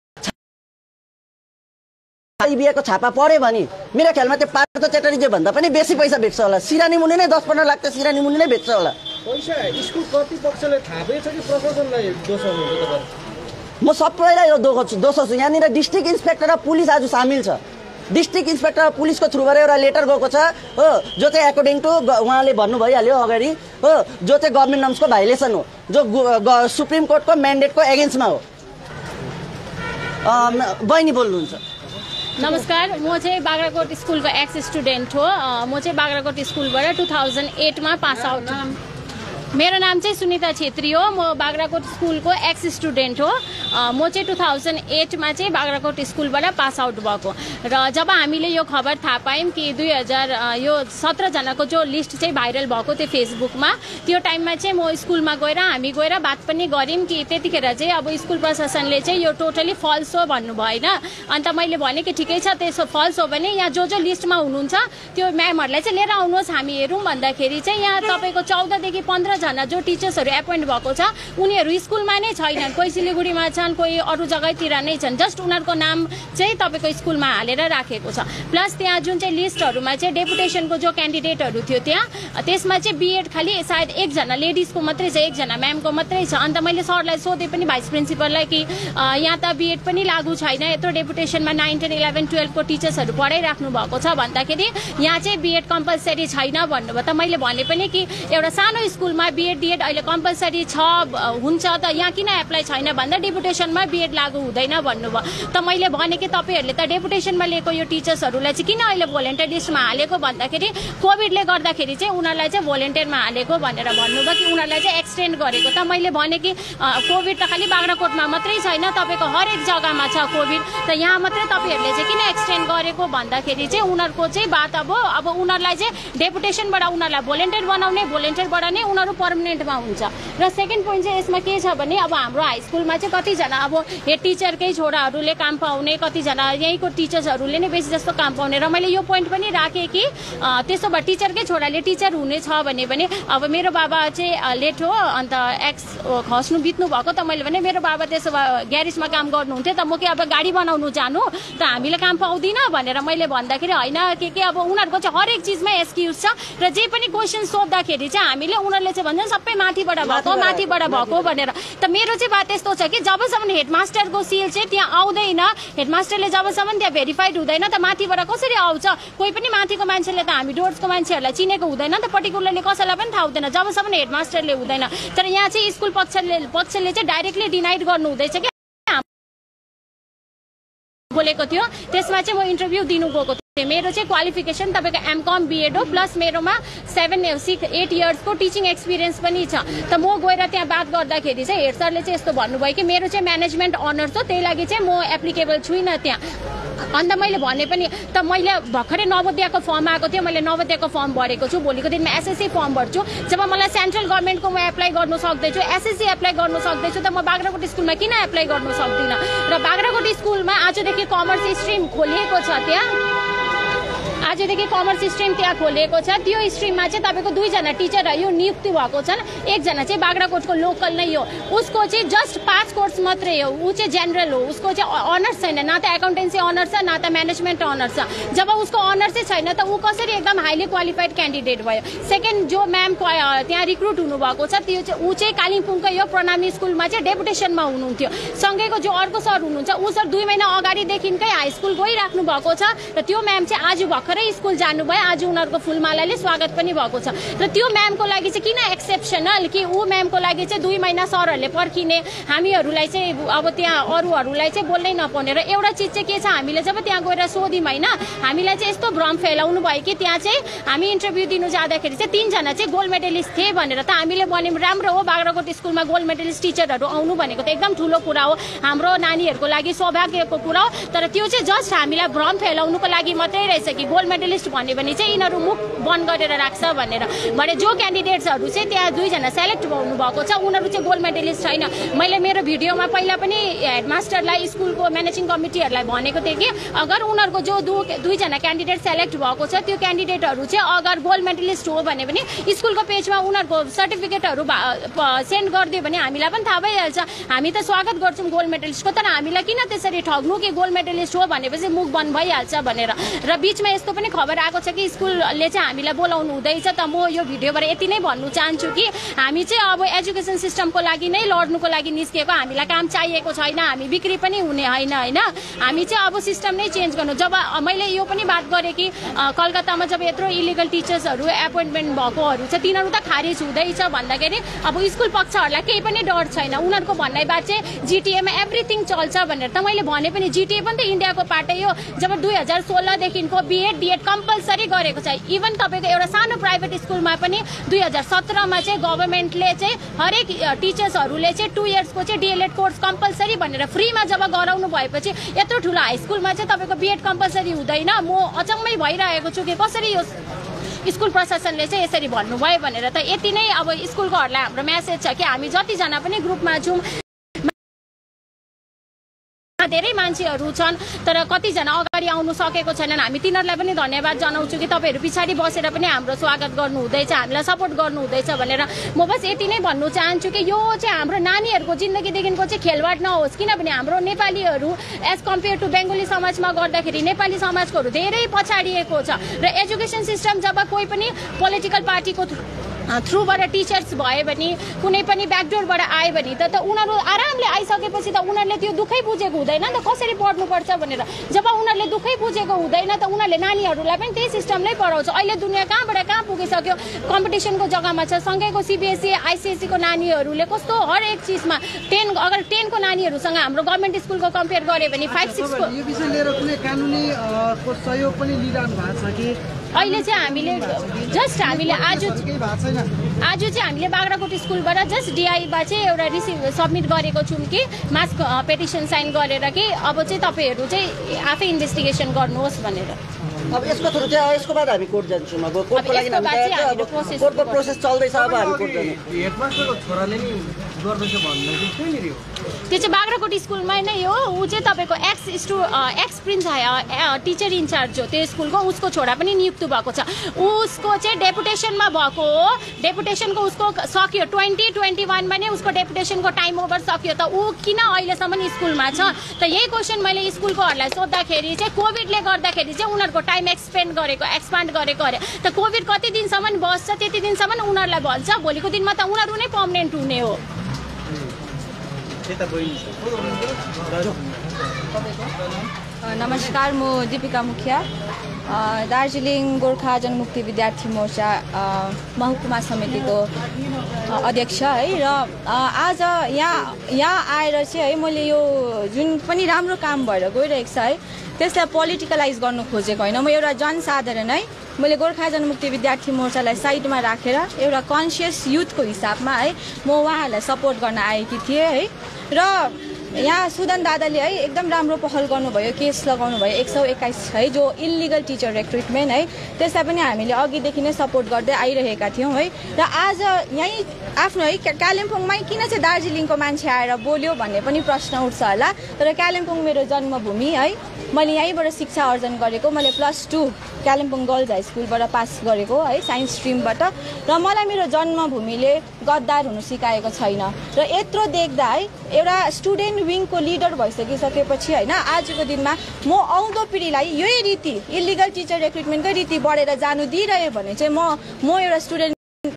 सिबिआईको छापा पऱ्यो भने मेरो ख्यालमा त्यो पार्थ च्याटर्जी भन्दा पनि बेसी पैसा भेट्छ होला। सिरानी मुनि नै दस पन्ध्र लाख त सिरानी मुनि नै भेट्छ होला। पैसा स्कुल कर्तृपक्षले थापेछ कि प्रशासनलाई दोषाउनुहुन्छ तपाईँ? म सबैलाई यो दोष छु। यहाँनिर डिस्ट्रिक्ट इन्सपेक्टर र पुलिस आज सामेल छ। डिस्ट्रिक्ट इन्सपेक्टर पुलिसको थ्रुबाट एउटा लेटर गएको छ हो, जो चाहिँ एकोर्डिङ टु उहाँले भन्नु भइहाल्यो अगाडि हो, जो चाहिँ गभर्मेन्ट नर्म्सको भाइलेसन हो, जो सुप्रिम कोर्टको म्यान्डेटको एगेन्स्टमा हो। बहिनी बोल्नुहुन्छ। नमस्कार, म चाहिँ बाग्राकोट स्कुलको एक्स स्टुडेन्ट हो। म चाहिँ बाग्राकोट स्कुलबाट टु थाउजन्ड एटमा पास आउट। मेरो नाम चाहिँ सुनिता छेत्री हो। म बाग्राकोट स्कुलको एक्स स्टुडेन्ट हो। म चाहिँ टु थाउजन्ड एटमा चाहिँ बाग्राकोट स्कुलबाट पास आउट भएको र जब हामीले यो खबर थाहा पायौँ कि दुई हजार यो सत्रजनाको जो लिस्ट चाहिँ भाइरल भएको थियो फेसबुकमा, त्यो टाइममा चाहिँ म स्कुलमा गएर हामी गएर बात पनि गऱ्यौँ कि त्यतिखेर चाहिँ अब स्कुल प्रशासनले चाहिँ यो टोटली फल्स हो भन्नु भएन। अन्त मैले भने कि ठिकै छ, त्यसो फल्स हो भने यहाँ जो जो लिस्टमा हुनुहुन्छ त्यो म्यामहरूलाई चाहिँ लिएर आउनुहोस् हामी हेरौँ भन्दाखेरि चाहिँ यहाँ तपाईँको चौधदेखि पन्ध्रजना जो टिचर्सहरू एपोइन्ट भएको छ उनीहरू स्कुलमा नै छैनन्। कोही सिलगढीमा छन्, कोही अरू जग्गातिर नै छन्। जस्ट उनीहरूको नाम चाहिँ तपाईँको स्कुलमा हालेर राखेको छ। प्लस त्यहाँ जुन चाहिँ लिस्टहरूमा चाहिँ डेपुटेसनको जो क्यान्डिडेटहरू थियो त्यहाँ त्यसमा चाहिँ बिएड खालि सायद एकजना लेडिजको मात्रै छ, एकजना म्यामको मात्रै छ। अन्त मैले सरलाई सोधेँ पनि भाइस प्रिन्सिपललाई कि यहाँ त बिएड पनि लागू छैन, यत्रो डेपुटेसनमा नाइन टेन इलेभेन टुवेल्भको टिचर्सहरू पढाइराख्नु भएको छ भन्दाखेरि यहाँ चाहिँ बिएड कम्पलसरी छैन भन्नुभयो। त मैले भने पनि कि एउटा सानो स्कुलमा बिएड डिएड अहिले कम्पलसरी छ हुन्छ त यहाँ किन एप्लाई छैन भन्दा डेपुटेसनमा बिएड लागू हुँदैन भन्नुभयो। त मैले भने कि तपाईँहरूले त डेपुटेसनमा लिएको यो टिचर्सहरूलाई चाहिँ किन अहिले भोलिन्टियर लिस्टमा हालेको भन्दाखेरि कोभिडले गर्दाखेरि चाहिँ उनीहरूलाई चाहिँ भोलिन्टियरमा हालेको भनेर भन्नुभयो कि उनीहरूलाई चाहिँ एक्सटेन्ड गरेको। त मैले भने कि कोभिड त खालि बाग्राकोटमा मात्रै छैन, तपाईँको हरेक जग्गामा छ कोभिड, त यहाँ मात्रै तपाईँहरूले चाहिँ किन एक्सटेन्ड गरेको भन्दाखेरि चाहिँ उनीहरूको चाहिँ बात अब अब उनीहरूलाई चाहिँ डेपुटेसनबाट उनीहरूलाई भोलिन्टियर बनाउने, भोलिन्टियरबाट नै उनीहरू पर्मनेन्टमा हुन्छ। र सेकेन्ड पोइन्ट चाहिँ यसमा के छ भने अब हाम्रो हाई स्कुलमा चाहिँ कतिजना अब हेड टिचरकै छोराहरूले काम पाउने, कतिजना यहीँको टिचर्सहरूले नै बेसी जस्तो काम पाउने। र मैले यो पोइन्ट पनि राखेँ कि त्यसो भए टिचरकै छोराले टिचर हुनेछ भने पनि अब मेरो बाबा चाहिँ लेट हो, अन्त एक्स खस्नु बित्नु भएको, त मैले भने मेरो बाबा त्यसो भए ग्यारेजमा काम गर्नुहुन्थ्यो त म के अब गाडी बनाउनु जानु त हामीले काम पाउँदिनँ भनेर मैले भन्दाखेरि होइन के के अब उनीहरूको चाहिँ हरेक चिजमा एक्सक्युज छ। र जे पनि क्वेसन सोद्धाखेरि चाहिँ हामीले उनीहरूले चाहिँ भन्छन् सबै माथिबाट भएको माथिबाट भएको भनेर। त मेरो चाहिँ बात यस्तो छ कि जबसम्म हेडमास्टरको सिल चाहिँ त्यहाँ आउँदैन, हेडमास्टरले जबसम्म त्यहाँ भेरिफाइड हुँदैन त माथिबाट कसरी आउँछ? कोही पनि माथिको मान्छेले त हामी डोर्सको मान्छेहरूलाई चिनेको हुँदैन त, पर्टिकुलरली कसैलाई पनि थाहा हुँदैन जबसम्म हेडमास्टरले हुँदैन। तर यहाँ चाहिँ स्कुल पक्षले पक्षले चाहिँ डाइरेक्टली डिनाइड गर्नु हुँदैछ कि बोलेको थियो। त्यसमा चाहिँ म इन्टरभ्यू दिनु गएको थिएँ। मेरो चाहिँ क्वालिफिकेसन तपाईँको एमकम बिएड हो, प्लस मेरोमा सेभेन सिक्स एट इयर्सको टिचिङ एक्सपिरियन्स पनि छ। त म गएर त्यहाँ बात गर्दाखेरि चाहिँ हेड सरले चाहिँ यस्तो भन्नुभयो कि मेरो चाहिँ म्यानेजमेन्ट अनर्स हो, त्यही लागि चाहिँ म एप्लिकेबल छुइनँ त्यहाँ। अन्त मैले भने पनि त मैले भर्खरै नवोदयको फर्म आएको थियो, मैले नवोदयको फर्म भरेको छु, भोलिको दिनमा एसएससी फर्म भर्छु। जब मलाई सेन्ट्रल गभर्मेन्टको म एप्लाई गर्नु सक्दैछु, एसएससी एप्लाई गर्नु सक्दैछु, त म बाग्राकोट स्कुलमा किन एप्लाई गर्नु सक्दिनँ? र बाग्राकोट स्कुलमा आजदेखि कमर्स स्ट्रिम खोलिएको छ, त्यहाँ आजदेखि कमर्स स्ट्रिम त्यहाँ खोलिएको छ। त्यो स्ट्रिममा चाहिँ तपाईँको दुईजना टिचर यो नियुक्ति भएको छन्, एकजना चाहिँ बाग्राकोटको लोकल नै हो, उसको चाहिँ जस्ट पाँच कोर्स मात्रै हो, ऊ चाहिँ जेनरल हो, उसको चाहिँ अनर्स छैन, न त एकाउन्टेन्सी अनर्स छ न त म्यानेजमेन्ट अनर्स छ। जब उसको अनर्सै छैन त ऊ कसरी एकदम हाइली क्वालिफाइड क्यान्डिडेट भयो? सेकेन्ड जो म्याम त्यहाँ रिक्रुट हुनुभएको छ त्यो चाहिँ ऊ चाहिँ कालिम्पोङकै यो प्रणामी स्कुलमा चाहिँ डेपुटेसनमा हुनुहुन्थ्यो। सँगैको जो अर्को सर हुनुहुन्छ ऊ सर दुई महिना अगाडिदेखिकै हाई स्कुल गइराख्नु भएको छ, र त्यो म्याम चाहिँ आज भर्खरै स्कुल जानुभयो, आज उनीहरूको फुलमालाले स्वागत पनि भएको छ। र त्यो म्यामको लागि चाहिँ किन एक्सेप्सनल कि ऊ म्यामको लागि चाहिँ दुई महिना सरहरूले पर्खिने, हामीहरूलाई चाहिँ अब त्यहाँ अरूहरूलाई चाहिँ बोल्नै नपाउने। र एउटा चिज चाहिँ के छ, हामीले जब त्यहाँ गएर सोध्यौँ होइन, हामीलाई चाहिँ यस्तो भ्रम फैलाउनु भयो कि त्यहाँ चाहिँ हामी इन्टरभ्यू दिनु जाँदाखेरि चाहिँ तिनजना चाहिँ गोल्ड मेडलिस्ट थिए भनेर। त हामीले भन्यौँ राम्रो हो, बाग्राकोट स्कुलमा गोल्ड मेडलिस्ट टिचरहरू आउनु भनेको त एकदम ठुलो कुरा हो, हाम्रो नानीहरूको लागि सौभाग्यको कुरा हो। तर त्यो चाहिँ जस्ट हामीलाई भ्रम फैलाउनुको लागि मात्रै रहेछ कि गोल्ड मेडलिस्ट भन्यो भने चाहिँ यिनीहरू मुख बन्द गरेर राख्छ भनेर। भने जो क्यान्डिडेट्सहरू चाहिँ त्यहाँ दुईजना सेलेक्ट हुनु भएको छ उनीहरू चाहिँ गोल्ड मेडलिस्ट छैन। मैले मेरो भिडियोमा पहिला पनि हेडमास्टरलाई स्कुलको म्यानेजिङ कमिटीहरूलाई भनेको थिएँ कि अगर उनीहरूको जो दु दुईजना क्यान्डिडेट सेलेक्ट भएको छ त्यो क्यान्डिडेटहरू चाहिँ अगर गोल्ड मेडलिस्ट हो भने पनि स्कुलको पेजमा उनीहरूको सर्टिफिकेटहरू सेन्ड गरिदियो भने हामीलाई पनि थाहा भइहाल्छ। हामी त स्वागत गर्छौँ गोल्ड मेडलिस्टको, तर हामीलाई किन त्यसरी ठग्नु कि गोल्ड मेडलिस्ट हो भनेपछि मुख बन्द भइहाल्छ भनेर। र बिचमा यस्तो पनि खबर आएको छ कि स्कुलले चाहिँ हामीलाई बोलाउनु हुँदैछ। त म यो भिडियोबाट यति नै भन्नु चाहन्छु कि हामी चाहिँ अब एजुकेसन सिस्टमको लागि नै लड्नुको लागि निस्किएको, हामीलाई काम चाहिएको छैन, हामी बिक्री पनि हुने होइन होइन। हामी चाहिँ अब सिस्टम नै चेन्ज गर्नु। जब मैले यो पनि बात गरेँ कि कलकत्तामा जब यत्रो इलिगल टिचर्सहरू एपोइन्टमेन्ट भएकोहरू छ तिनीहरू त खारिज हुँदैछ भन्दाखेरि अब स्कुल पक्षहरूलाई केही पनि डर छैन। उनीहरूको भन्ने बात चाहिँ जिटिएमा एभ्रिथिङ चल्छ भनेर। त मैले भने पनि जिटिए पनि त इन्डियाको पार्टै हो। जब दुई हजार सोह्रदेखिको बिएड डिएड कम्पलसरी गरेको छ। इभन तपाईँको एउटा सानो प्राइभेट स्कुलमा पनि दुई हजार सत्रमा चाहिँ गभर्मेन्टले चाहिँ हरेक टिचर्सहरूले चाहिँ टु इयर्सको चाहिँ डिएलएड कोर्स कम्पलसरी भनेर फ्रीमा जब गराउनु भएपछि यत्रो ठुलो हाई स्कुलमा चाहिँ तपाईँको बिएड कम्पलसरी हुँदैन। म अचम्मै भइरहेको छु कि कसरी यो स्कुल प्रशासनले चाहिँ यसरी भन्नुभयो भनेर। त यति नै अब स्कुलकोहरूलाई हाम्रो म्यासेज छ कि हामी जतिजना पनि ग्रुपमा छौँ, धेरै मान्छेहरू छन् तर कतिजना अगाडि आउनु सकेको छैनन्। हामी तिनीहरूलाई पनि धन्यवाद जनाउँछु कि तपाईँहरू पछाडि बसेर पनि हाम्रो स्वागत गर्नु हुँदैछ, हामीलाई सपोर्ट गर्नु हुँदैछ भनेर। म बस यति नै भन्नु चाहन्छु कि यो चाहिँ हाम्रो नानीहरूको जिन्दगीदेखिको चाहिँ खेलवाड नहोस्, किनभने हाम्रो नेपालीहरू एज कम्पेयर टु बेङ्गोली समाजमा गर्दाखेरि नेपाली समाजकोहरू धेरै पछाडिएको छ। र एजुकेसन सिस्टम जब कोही पनि पोलिटिकल पार्टीको थ्रुबाट टिचर्स भयो भने कुनै पनि ब्याकडोरबाट आयो भने त उनीहरू आरामले आइसकेपछि त उनीहरूले त्यो दुःखै बुझेको हुँदैन नि त कसरी पढ्नुपर्छ भनेर। जब उनीहरूले दुःखै बुझेको हुँदैन त उनीहरूले नानीहरूलाई पनि त्यही सिस्टमले पढाउँछ। अहिले दुनियाँ कहाँबाट कहाँ पुगिसक्यो, कम्पिटिसनको जग्गामा छ। सँगैको सिबिएसई आइसिएससीको नानीहरूले कस्तो हरेक चिजमा टेन अगर टेनको नानीहरूसँग हाम्रो गभर्मेन्ट स्कुलको कम्पेयर गऱ्यो भने फाइभ सिक्सको यो विषय लिएर कुनै कानुनी सहयोग पनि लिइरहनु भएको छ कि अहिले चाहिँ हामीले जस्ट हामीले आज आज चाहिँ हामीले बाग्राकोट स्कुलबाट जस्ट डिआईमा चाहिँ एउटा रिसिभ सब्मिट गरेको छौँ कि मास पेटिसन साइन गरेर कि अब चाहिँ तपाईँहरू चाहिँ आफै इन्भेस्टिगेसन गर्नुहोस् भनेर। अब यसको थ्रु चाहिँ यसको बाद हामी कोर्ट जान्छौँ अब कोर्टको लागि हामी तयार छ अब कोर्टको प्रोसेस चल्दैछ अब हामी कोर्ट जाने हेडमास्टरको छोराले नि गर्दैछ भन्दै चाहिँ कहाँनिर हो त्यो चाहिँ बाग्राकोट स्कुलमै नै हो ऊ चाहिँ तपाईँको एक्स स्टु एक्स प्रिन्स टिचर इन्चार्ज हो त्यो स्कुलको उसको छोरा पनि नियुक्त भएको छ उसको चाहिँ डेपुटेसनमा भएको हो डेपुटेसनको उसको सक्यो ट्वेन्टी ट्वेन्टी वानमा नै उसको डेपुटेसनको टाइम ओभर सक्यो त ऊ किन अहिलेसम्म स्कुलमा छ त यही क्वेसन मैले स्कुलकोहरूलाई सोद्धाखेरि चाहिँ कोभिडले गर्दाखेरि चाहिँ उनीहरूको टाइम एक्सपेन्ड गरेको एक्सपान्ड गरेको अरे त कोभिड कति दिनसम्म बस्छ त्यति दिनसम्म उनीहरूलाई भन्छ भोलिको दिनमा त उनीहरू नै पर्मनेन्ट हुने हो नमस्कार म दीपिका मुखिया दार्जिलिङ गोर्खा जनमुक्ति विद्यार्थी मोर्चा महकुमा समितिको अध्यक्ष है र आज यहाँ यहाँ आएर चाहिँ है मैले यो जुन पनि राम्रो काम भएर गइरहेको छ है त्यसलाई पोलिटिकलाइज गर्नु खोजेको होइन म एउटा जनसाधारण है मैले गोर्खा जनमुक्ति विद्यार्थी मोर्चालाई साइडमा राखेर एउटा कन्सियस युथको हिसाबमा है म उहाँहरूलाई सपोर्ट गर्न आएकी थिएँ है र यहाँ सुदन दादाले है एकदम राम्रो पहल गर्नुभयो केस लगाउनु भयो एक सौ एक्काइस है जो इल्लिगल टिचर रिक्रुटमेन्ट है त्यसलाई पनि हामीले अघिदेखि नै सपोर्ट गर्दै आइरहेका थियौँ है र आज यहीँ आफ्नो है कालिम्पोङमै किन चाहिँ दार्जिलिङको मान्छे आएर बोल्यो भन्ने पनि प्रश्न उठ्छ होला तर कालिम्पोङ मेरो जन्मभूमि है मैले यहीँबाट शिक्षा आर्जन गरेको मैले plus two Kalimpong girls high स्कुलबाट पास गरेको है साइन्स स्ट्रिमबाट र मलाई मेरो जन्मभूमिले गद्दार हुनु सिकाएको छैन र यत्रो देख्दा है एउटा स्टुडेन्ट विङको लिडर भइसकिसकेपछि होइन आजको दिनमा म आउँदो पिँढीलाई यही रीति इलिगल टिचर रिक्रुटमेन्टकै रीति बढेर जानु दिइरह्यो भने चाहिँ म म एउटा स्टुडेन्ट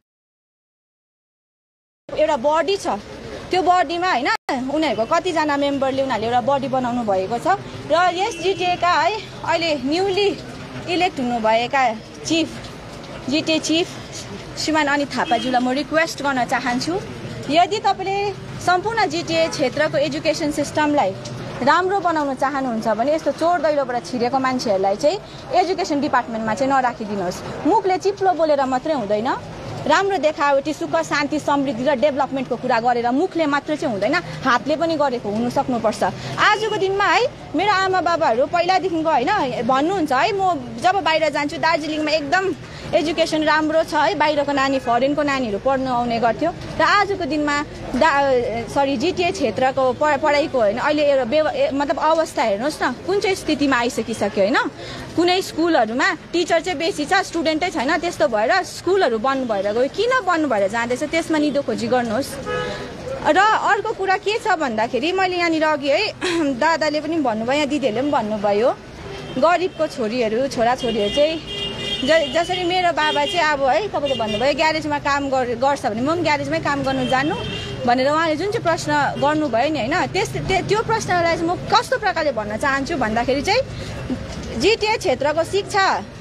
एउटा बडी छ त्यो बडीमा होइन उनीहरूको कतिजना मेम्बरले उनीहरूले एउटा बडी बनाउनु भएको छ र यस जिटिएका है अहिले न्युली इलेक्ट हुनुभएका चिफ जिटिए चिफ श्रीमान अनित थापाज्यूलाई म रिक्वेस्ट गर्न चाहन्छु यदि तपाईँले सम्पूर्ण जिटिए क्षेत्रको एजुकेसन सिस्टमलाई राम्रो बनाउन चाहनुहुन्छ भने यस्तो चोर दैलोबाट छिरेको मान्छेहरूलाई चाहिँ एजुकेसन डिपार्टमेन्टमा चाहिँ नराखिदिनुहोस् मुखले चिप्लो बोलेर मात्रै हुँदैन राम्रो देखावटी सुख शान्ति समृद्धि र डेभलपमेन्टको कुरा गरेर मुखले मात्र चाहिँ हुँदैन हातले पनि गरेको हुनु सक्नुपर्छ आजको दिनमा है मेरो आमा बाबाहरू पहिलादेखिको होइन भन्नुहुन्छ है म जब बाहिर जान्छु दार्जिलिङमा एकदम एजुकेसन राम्रो छ है बाहिरको नानी फरेनको नानीहरू पढ्नु आउने गर्थ्यो र आजको दिनमा दा सरी जिटिए क्षेत्रको पढाइको होइन अहिले एउटा मतलब अवस्था हेर्नुहोस् न कुन चाहिँ स्थितिमा आइसकिसक्यो होइन कुनै स्कुलहरूमा टिचर चाहिँ बेसी छ स्टुडेन्टै छैन त्यस्तो भएर स्कुलहरू बन्द भएर गयो किन बन्द भएर जाँदैछ त्यसमा निदो खोजी गर्नुहोस् र अर्को कुरा के छ भन्दाखेरि मैले यहाँनिर अघि है दादाले पनि भन्नुभयो यहाँ दिदीहरूले पनि भन्नुभयो गरिबको छोरीहरू छोराछोरीहरू चाहिँ ज जसरी मेरो बाबा चाहिँ अब है तपाईँले भन्नुभयो ग्यारेजमा काम गर्छ भने म पनि ग्यारेजमै काम गर्नु जानु भनेर उहाँले जुन चाहिँ प्रश्न गर्नुभयो नि होइन त्यस त्यो प्रश्नलाई चाहिँ म कस्तो प्रकारले भन्न चाहन्छु भन्दाखेरि चाहिँ जिटिए क्षेत्रको शिक्षा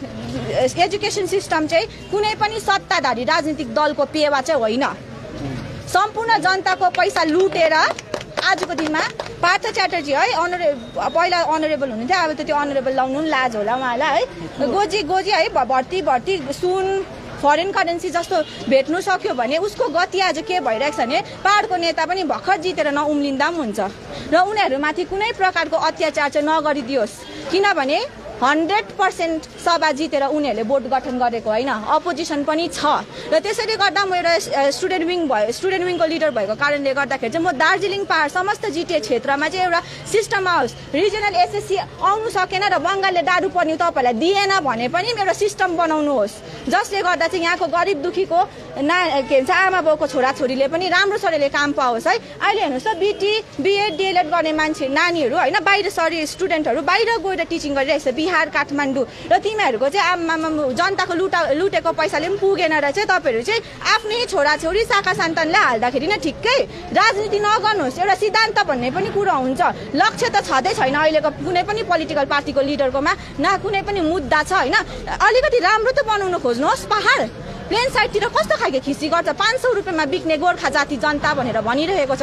एजुकेसन सिस्टम चाहिँ कुनै पनि सत्ताधारी राजनीतिक दलको पेवा चाहिँ होइन सम्पूर्ण जनताको पैसा लुटेर आजको दिनमा पार्थ च्याटर्जी है अनरे पहिला अनरेबल हुनुहुन्थ्यो अब त त्यो अनरेबल लाउनु पनि लाज होला उहाँलाई है गोजी गोजी है भर्ती भर्ती सुन फरेन करेन्सी जस्तो भेट्नु सक्यो भने उसको गति आज के भइरहेको छ भने पहाडको नेता पनि भर्खर जितेर नउम्लिँदा पनि हुन्छ र उनीहरूमाथि कुनै प्रकारको अत्याचार चाहिँ नगरिदियोस् किनभने हन्ड्रेड पर्सेन्ट सभा जितेर उनीहरूले बोर्ड गठन गरेको होइन अपोजिसन पनि छ र त्यसैले गर्दा म एउटा स्टुडेन्ट विङ भयो स्टुडेन्ट विङको लिडर भएको कारणले गर्दाखेरि चाहिँ म दार्जिलिङ पहाड समस्त जिटिए क्षेत्रमा चाहिँ एउटा सिस्टम आओस् रिजनल एसएससी आउनु सकेन र बङ्गालले दारू पर्ने तपाईँहरूलाई दिएन भने पनि एउटा सिस्टम बनाउनुहोस् जसले गर्दा चाहिँ यहाँको गरिब दुखीको ना के भन्छ आमा बाउको छोराछोरीले पनि राम्रोसँगले काम पाओस् है अहिले हेर्नुहोस् त बिटी बिएड डिएलएड गर्ने मान्छे नानीहरू होइन बाहिर सरी स्टुडेन्टहरू बाहिर गएर टिचिङ गरिरहेको छ बिहार काठमाडौँ र तिमीहरूको चाहिँ आमा जनताको लुटा लुटेको पैसाले पनि पुगेन र चाहिँ तपाईँहरू चाहिँ आफ्नै छोराछोरी शाखा सन्तानलाई हाल्दाखेरि नै ठिक्कै राजनीति नगर्नुहोस् एउटा सिद्धान्त भन्ने पनि कुरा हुन्छ लक्ष्य त छँदै छैन अहिलेको कुनै पनि पोलिटिकल पार्टीको लिडरकोमा न कुनै पनि मुद्दा छ होइन अलिकति राम्रो त बनाउनु खोज्नुहोस् पहाड प्लेन साइडतिर कस्तो खालको खिसी गर्छ पाँच सौ रुपियाँमा बिक्ने गोर्खा जाति जनता भनेर भनिरहेको छ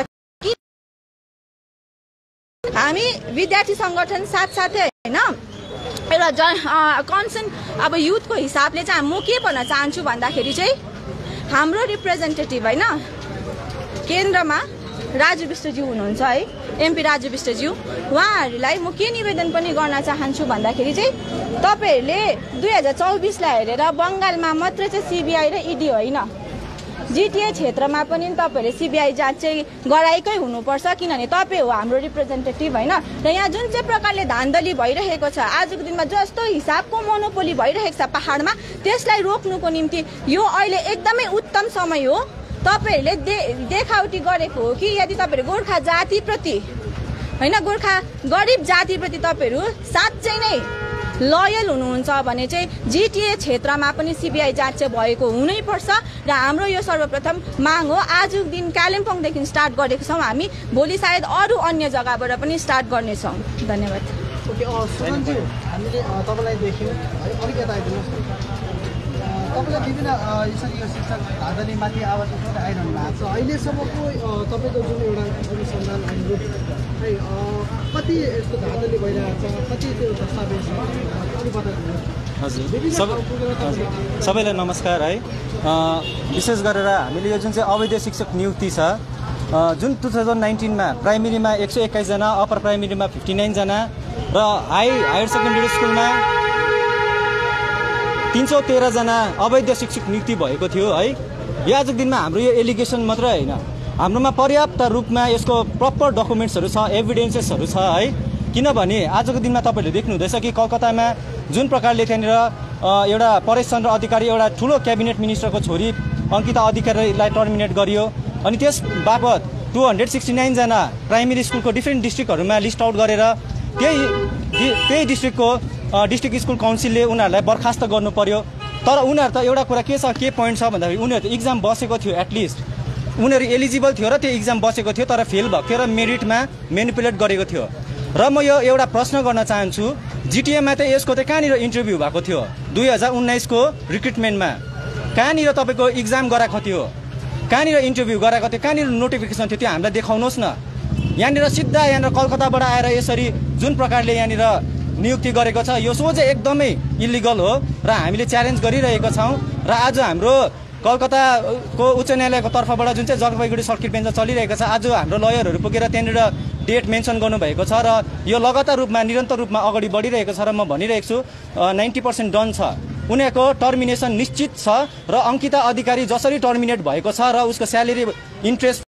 हामी विद्यार्थी सङ्गठन साथसाथै होइन एउटा जन कन्सर्न अब युथको हिसाबले चाहिँ म के भन्न चाहन्छु भन्दाखेरि चाहिँ हाम्रो रिप्रेजेन्टेटिभ होइन केन्द्रमा राजु विष्टज्यू हुनुहुन्छ है, एमपी राजु विष्टज्यू, उहाँहरूलाई म के निवेदन पनि गर्न चाहन्छु भन्दाखेरि चाहिँ तपाईँहरूले दुई हजार चौबिसलाई हेरेर बङ्गालमा मात्रै चाहिँ सिबिआई र इडी होइन, जिटिए क्षेत्रमा पनि तपाईँहरूले सिबिआई जाँच चाहिँ गराएकै हुनुपर्छ, किनभने तपाईँ हो हाम्रो रिप्रेजेन्टेटिभ होइन। र यहाँ जुन चाहिँ प्रकारले धान्धली भइरहेको छ, आजको दिनमा जस्तो हिसाबको मोनोपोली भइरहेको छ पाहाडमा, त्यसलाई रोक्नुको निम्ति यो अहिले एकदमै उत्तम समय हो। तपाईँहरूले दे देखावटी गरेको हो कि यदि तपाईँहरू गोर्खा जातिप्रति होइन, गोर्खा गरिब जातिप्रति तपाईँहरू साँच्चै नै लयल हुनुहुन्छ भने चाहिँ जिटिए क्षेत्रमा पनि सिबिआई जाँच चाहिँ भएको हुनैपर्छ। र हाम्रो यो सर्वप्रथम माग हो। आजको दिन कालिम्पोङदेखि स्टार्ट गरेको छौँ हामी, भोलि सायद अरू अन्य जग्गाबाट पनि स्टार्ट गर्नेछौँ। धन्यवाद। ओके, सुमनज्यू, हामीले तपाईँलाई देख्यौँ है, अलिक यता आइदिनुहोस् न। तपाईँलाई विभिन्न यसरी यो शिक्षक धाँधलीमाथि आवाज उठाउँदै आइरहनु भएको छ। अहिलेसम्मको तपाईँको जुन एउटा अनुसन्धान अनुरूप है कति यस्तो धाँधली भइरहेको छ, कति त्यो दस्तावेज अलिक बताइदिनुहोस्। हजुर, सबैलाई नमस्कार है। विशेष गरेर हामीले यो जुन चाहिँ अवैध शिक्षक नियुक्ति छ, जुन टु थाउजन्ड नाइन्टिनमा प्राइमेरीमा एक सय एक्काइसजना, अप्पर प्राइमेरीमा फिफ्टी नाइनजना र हाई हायर सेकेन्डरी स्कुलमा तीन सौ तेह्रजना अवैध शिक्षक नियुक्ति भएको थियो है। यो आजको दिनमा हाम्रो यो एलिगेसन मात्रै होइन, हाम्रोमा पर्याप्त रूपमा यसको प्रपर डकुमेन्ट्सहरू छ, एभिडेन्सेसहरू छ है। किनभने आजको दिनमा तपाईँहरूले देख्नुहुँदैछ कि कलकत्तामा जुन प्रकारले त्यहाँनिर एउटा परेश चन्द्र अधिकारी, एउटा ठुलो क्याबिनेट मिनिस्टरको छोरी अङ्किता अधिकारीलाई टर्मिनेट गरियो, अनि त्यस बापत टु हन्ड्रेड सिक्सटी नाइनजना प्राइमेरी स्कुलको डिफ्रेन्ट डिस्ट्रिक्टहरूमा लिस्ट आउट गरेर त्यही त्यही डिस्ट्रिक्टको डिस्ट्रिक्ट स्कुल काउन्सिलले उनीहरूलाई बर्खास्त गर्नु पर्यो। तर उनीहरू त एउटा कुरा के छ, के पोइन्ट छ भन्दाखेरि उनीहरू त इक्जाम बसेको थियो, एटलिस्ट उनीहरू एलिजिबल थियो र त्यो इक्जाम बसेको थियो, तर फेल भएको थियो र मेरिटमा मेनिपुलेट गरेको थियो। र म यो एउटा प्रश्न गर्न चाहन्छु, जिटिएमा त यसको चाहिँ कहाँनिर इन्टरभ्यू भएको थियो दुई हजार उन्नाइसको रिक्रुटमेन्टमा, कहाँनिर तपाईँको इक्जाम गराएको थियो, कहाँनिर इन्टरभ्यू गराएको थियो, कहाँनिर नोटिफिकेसन थियो, त्यो हामीलाई देखाउनुहोस् न। यहाँनिर सिधा यहाँनिर कलकत्ताबाट आएर यसरी जुन प्रकारले यहाँनिर नियुक्ति गरेको छ, यो सोझै एकदमै इलिगल हो र हामीले च्यालेन्ज गरिरहेका छौँ। र आज हाम्रो कलकत्ताको उच्च न्यायालयको तर्फबाट जुन चाहिँ जलपाइगुडी सर्किट बेन्चमा चलिरहेको छ, आज हाम्रो लयरहरू पुगेर त्यहाँनिर डेट मेन्सन गर्नुभएको छ र यो लगातार रूपमा निरन्तर रूपमा अगाडि बढिरहेको छ। र म भनिरहेको छु नाइन्टी पर्सेन्ट डन छ, उनीहरूको टर्मिनेसन निश्चित छ र अङ्किता अधिकारी जसरी टर्मिनेट भएको छ र उसको स्यालेरी इन्ट्रेस्ट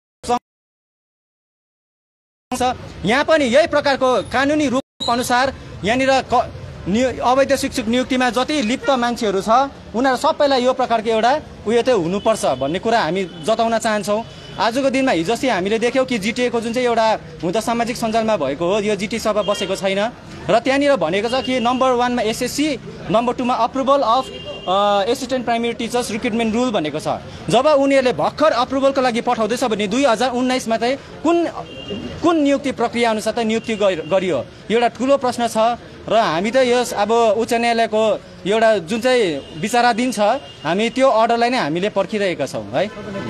यहाँ पनि यही प्रकारको कानुनी रूप अनुसार यहाँनिर अवैध शिक्षक नियुक्तिमा जति लिप्त मान्छेहरू छ उनीहरू सबैलाई यो प्रकारको एउटा उयो चाहिँ हुनुपर्छ भन्ने कुरा हामी जताउन चाहन्छौँ। आजको दिनमा हिजो अस्ति हामीले देख्यौँ कि जिटिएको जुन चाहिँ एउटा हुन त सामाजिक सञ्जालमा भएको हो, यो जिटी सभा बसेको छैन र त्यहाँनिर भनेको छ कि नम्बर वानमा एसएससी, नम्बर टूमा approval of assistant primary teachers recruitment rule भनेको छ। जब उनीहरूले भर्खर अप्रुभलको लागि पठाउँदैछ भने दुई हजार उन्नाइसमा चाहिँ कुन कुन नियुक्ति प्रक्रिया अनुसार त नियुक्ति गरियो, एउटा ठुलो प्रश्न छ। र हामी त यस अब उच्च न्यायालयको एउटा जुन चाहिँ विचाराधीन छ, हामी त्यो अर्डरलाई नै हामीले पर्खिरहेका छौँ है।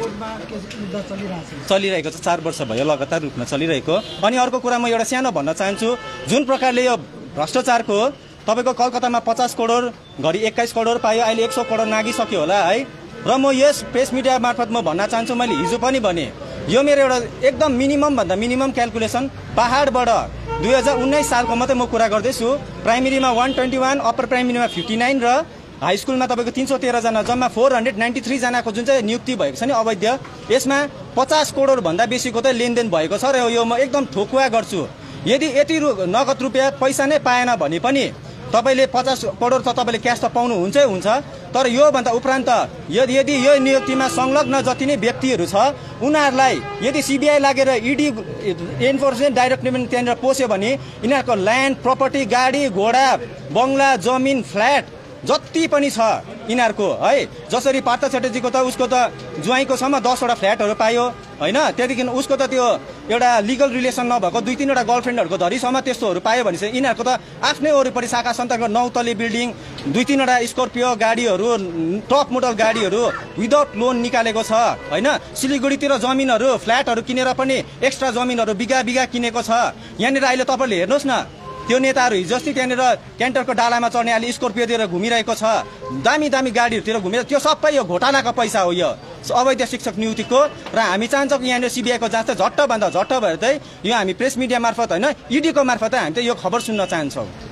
चलिरहेको छ, चार वर्ष भयो लगातार रूपमा चलिरहेको। अनि अर्को कुरा म एउटा सानो भन्न चाहन्छु, जुन प्रकारले यो भ्रष्टाचारको तपाईँको कलकत्तामा पचास करोड घरि एक्काइस करोड पायो, अहिले एक सौ करोड नागिसक्यो होला है। र म यस प्रेस मिडिया मार्फत म भन्न चाहन्छु, मैले हिजो पनि भने यो मेरो एउटा एकदम मिनिमम भन्दा मिनिमम क्यालकुलेसन पाहाडबाट दुई हजार उन्नाइस सालको मात्रै म कुरा गर्दैछु। प्राइमेरीमा वान ट्वेन्टी वान, अप्पर प्राइमेरीमा फिफ्टी नाइन र हाई स्कुलमा तपाईँको तिन सौ तेह्रजना, जम्मा फोर हन्ड्रेड नाइन्टी थ्रीजनाको जुन चाहिँ नियुक्ति भएको छ नि अवैध, यसमा पचास करोडभन्दा बेसीको त लेनदेन भएको छ। र यो म एकदम ठोकुवा गर्छु, यदि यति नगद रुपियाँ पैसा नै पाएन भने पनि तपाईँले पचास करोड त तपाईँले क्यास त पाउनुहुन्छै हुन्छ, तर योभन्दा उपरान्त यदि यदि यो नियुक्तिमा संलग्न जति नै व्यक्तिहरू छ उनीहरूलाई यदि सिबिआई लागेर इडी इन्फोर्समेन्ट डाइरेक्टरेट त्यहाँनिर पस्यो भने यिनीहरूको ल्यान्ड, प्रपर्टी, गाडी घोडा, बङ्गला, जमिन, फ्ल्याट जति पनि छ यिनीहरूको है। जसरी पार्थ च्याटर्जीको त उसको त ज्वाइँको सम्म दसवटा फ्ल्याटहरू पायो होइन, त्यहाँदेखि उसको त त्यो एउटा लिगल रिलेसन नभएको दुई तिनवटा गर्लफ्रेन्डहरूको धरीसम्म त्यस्तोहरू पायो भने चाहिँ यिनीहरूको त आफ्नै वरिपरि शाखा सन्तानको नौ तले बिल्डिङ, दुई तिनवटा स्कर्पियो गाडीहरू, टप मोडल गाडीहरू विदाउट लोन निकालेको छ होइन। सिलगढीतिर जमिनहरू, फ्ल्याटहरू किनेर पनि एक्स्ट्रा जमिनहरू बिघा बिघा किनेको छ। यहाँनिर अहिले तपाईँहरूले हेर्नुहोस् न, त्यो नेताहरू हिजो अस्ति त्यहाँनिर क्यान्टरको डालामा चढ्ने अहिले स्कर्पियोतिर घुमिरहेको छ, दामी दामी गाडीहरूतिर घुमिरहेको, त्यो सबै यो घोटालाको पैसा हो यो अवैध शिक्षक नियुक्तिको। र हामी चाहन्छौँ कि यहाँनिर सिबिआईको जाँच चाहिँ झट्टभन्दा झट्ट भएर चाहिँ यो हामी प्रेस मिडिया मार्फत होइन, इडीको मार्फत हामी त यो खबर सुन्न चाहन्छौँ।